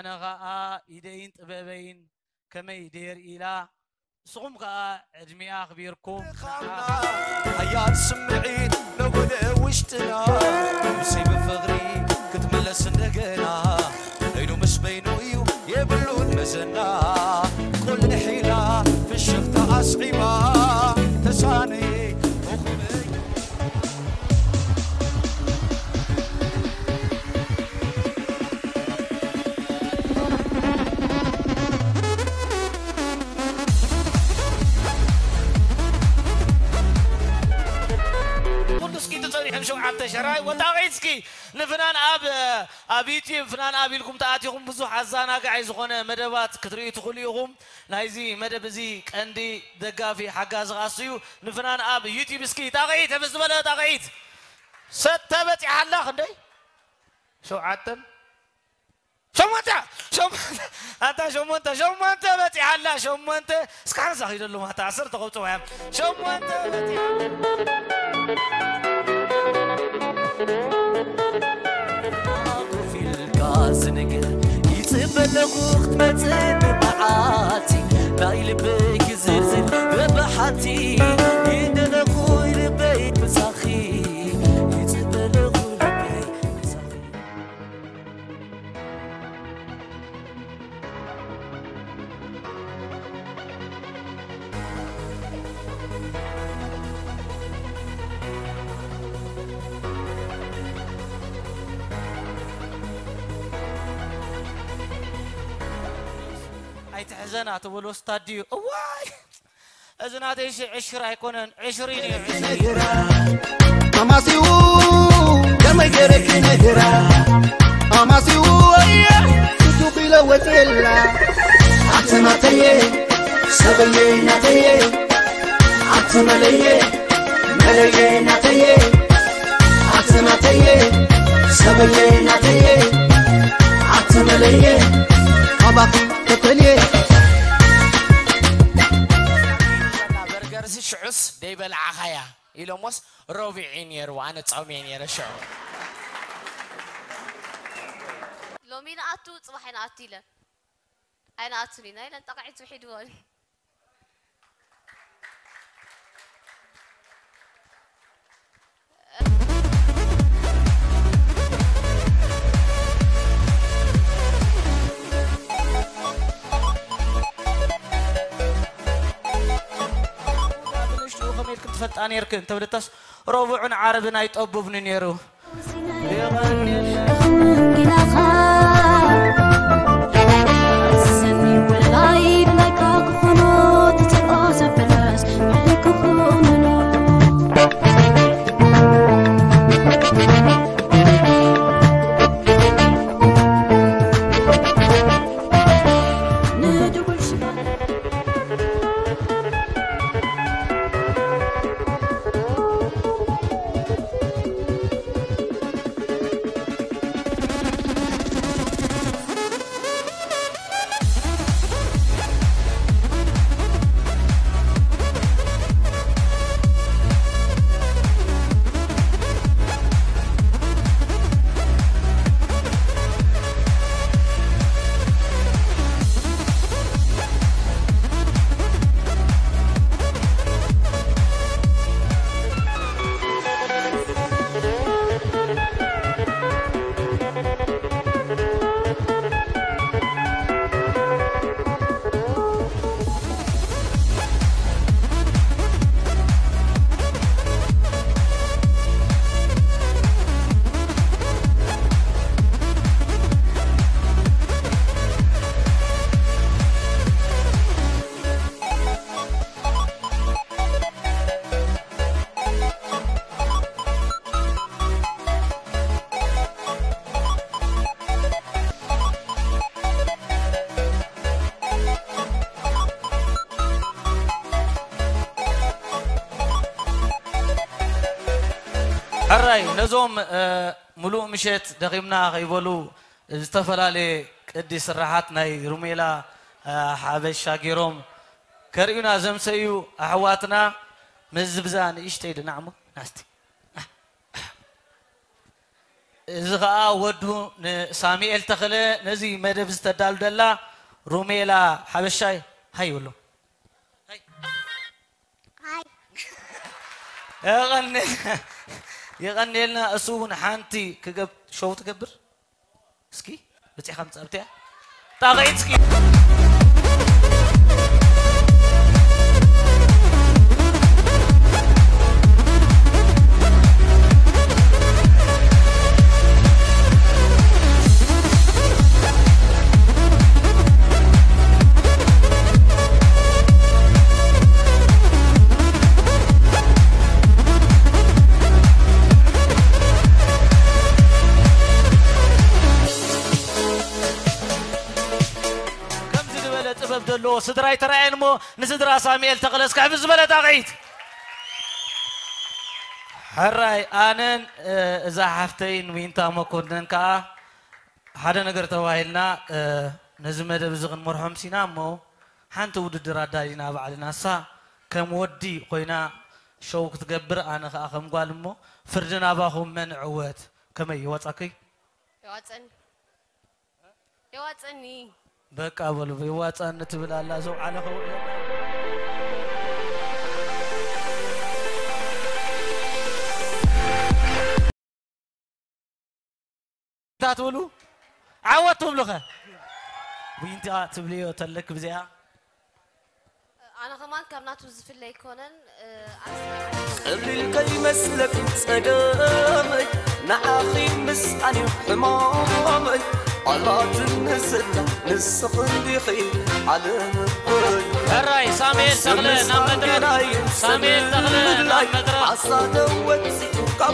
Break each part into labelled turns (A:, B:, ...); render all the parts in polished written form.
A: أنا إيدين طبابين كما يدير إلى صوم عدمي أخبيركم
B: هيا سمعين نقول وشتنا مصيب فغري كتملى سندقنا عينو مش بينو إيو يبلون مزنا كل حيلة في الشفطة أصعبة تساني
A: شو عبد شراي وتاغيتسكي نفنان اب يوتيوب فنان ابيلكم تاتيكم بزح حزانا قاعد زغونه مدبات كتريو تخليهم نايزي مدب زي قندي دغافي حغاز غاسيو نفنان اب يوتيوب سكي تاغيت بس بلا تاغيت ستبت يحلا خدي شو عتم شو انت بتي حلا شو انت سكان زايد له ما تعصر تقوتوا يا شو انت بتي
B: في الكاس نقر يتبل وقت ما تبعاتي بايل بيك زرزر ببحاتي يدن اخوي لبيت مساخي يتبل اخوي لبيت مساخي
A: اي تحزنا تقولوا استاديو واي ازنات ايش 10 يكونن 20
B: اماسيو كما يجرك نهرا اماسيو سوق لوتلا عتمتي سبيناتي عتملي مليناتي عتمتي سبيناتي عتملي ابا تتلي
A: برجرس الشعس دي بالعخيا إلوموس ربعين يرو أنا تصومين يرو شو
C: لو مين أتو صباحين أتيله أنا أتولين أنا تقعد وحيد واري
A: فتان يركن انت بدتاس ربع عربنا يطبب نيرو حراي نزوم ملوء مشيت دقيمنا غيبولو استفلالي قدي سراحات ناي روميلا حابش شاقيروم كريونا زمسيو أحواتنا مزبزان إيش تيد نعمو ناستي زغا ودو ساميل تخله نزي مدب استدال دلا روميلا حبشاي هاي ولو هاي يغني يغني لنا أسون حانتي كجب شو تكبر سكي بتي خمسة بتاع طاغيت سكي بدلو سدراي تراين مو نسدرا ساميل تقلس كعب زبلت اغيت حراي انن اذا حفتين وينتا مكونن كا حدا نغر توايلنا نزمد بزغن مرحم سينا مو حنت وددر اداينا بعدنا سا كم ودي خوينا شوك تقبر انا اخم قالمو فردنا باهم من عوات كما يوصاكي
C: يوصني
A: بقى بلو بيواصان تبلالا زو على خو تاتولو عوضتم لغه وينت تبليو تلك بزيها
C: انا كمان كرناتو زفل يكونن
B: قبل الكي مسلك صدامي نعاخي مسعني حمامي علات النزل نسخن دخي على
A: الراي ساميل تغلى نام مدرك ساميل تغلى نام مدرك
B: عصا وتسي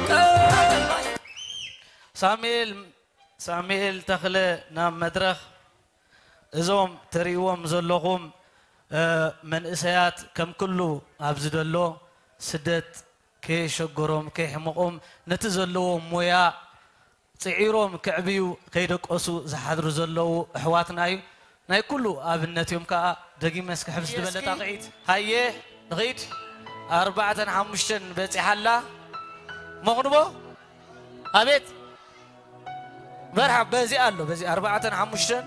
A: ساميل تغلى نام مدرك ازوم تريوم زلوهم من اسيات كم كله ابزدلو سدت كي شجروم كي حمقوم نتزلو مويا صعيروم كعبيو كيدقسو زحدر زلو احواتنايو ناي كله ابنتيوم كا دقي مسك حبس دبلت اقعيت هاي غيد 4 5 بصي حلا مغنبو ابيت مرحب بزي قالو بزي 4 5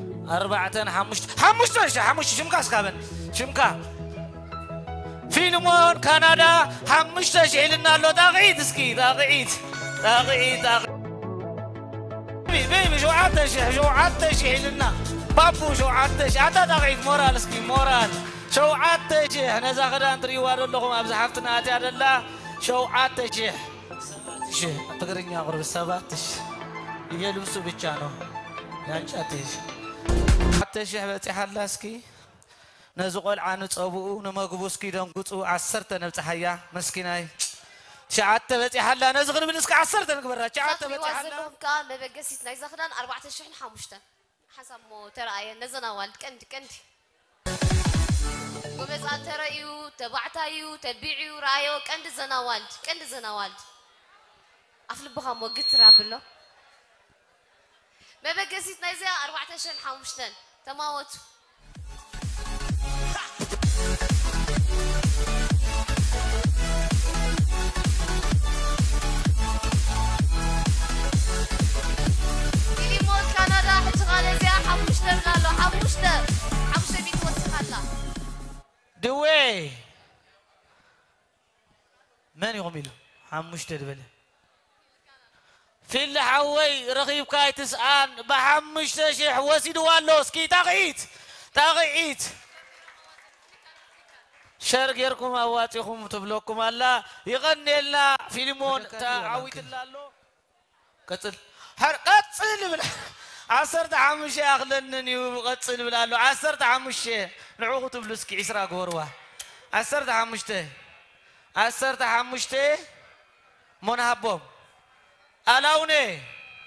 A: 5 شمكا سكابن شمكا فيلمون كندا 5 شيلنا له داغيت اسكي داغيت بيبي شو عطش لنا بابو شو عطش عطا داغيت مورال اسكي مورال شو عطش احنا زاخدان تريوار لكم ابز حفتنا اتي الله شو عطش تقرينيا قرب السباتش يلبسوا بيتشانو يانشاتش عطش بتي حلا اسكي نزقول عن صبو نمغبو اسكي دنقصو 10 نبص حيا مسكيناي شعات بتي حلا نزغن بنسك 10 نكبرها شعات بتي حلا
C: كان مبقسيت ناي زخدان 4,500 حسب مو ترى نزنا والد كند وبس ترى تبعتايو تبيعيو رايو كند زنا والد افل بخا موقت رابلو مبقسيت ناي زي 4,500 تماوت
A: دوي من يغميلو حمشت دبله في الحوي رغيب كاي تسعان بحمشت شيح وسيد والو سكي تاغيت شرق يركم اواتيكم تبلوكم الله يغني لنا فيلمون تعويت لالو قتل بلا 15 اخلنني وقتل بلالو 15 نعوق تبلسكي 10 غوروا 15 منهبوم الاوني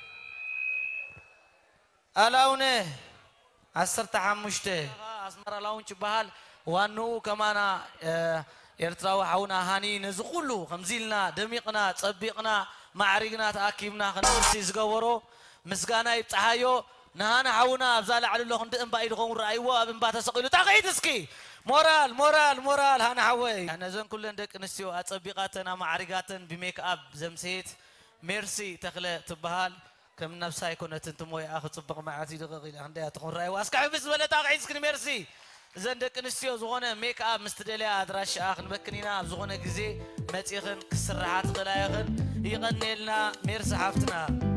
A: 15 اسمر لاونج بحال وانو كمانا يرتراو حونا هاني نزقلو خمزيلنا دميقنا صبيقنا معرقنا تاكيبنا خنورسي زغورو مسغانا يبصحايو نهانا حونا ابزال على لو خند انبا يدخون رايو ابنبا تسقيلو تاقيت اسكي مورال هانا حوي احنا زين كلن دق نسيو اصبيقاتنا معرقاتن بميك اب زمسيت ميرسي تخلى تبهال كم نفسها يكون تنتموي أخذ صبغ معاتي دقيقة عندها تكون رأي واسكع بس ولا تاقعيز كن ميرسي زندك نستيو زغونة ميك اب مستدليا أدراش آخر بكنينا زغونة جزي متيخن كسرعات غلايخن يغني لنا ميرسي حافتنا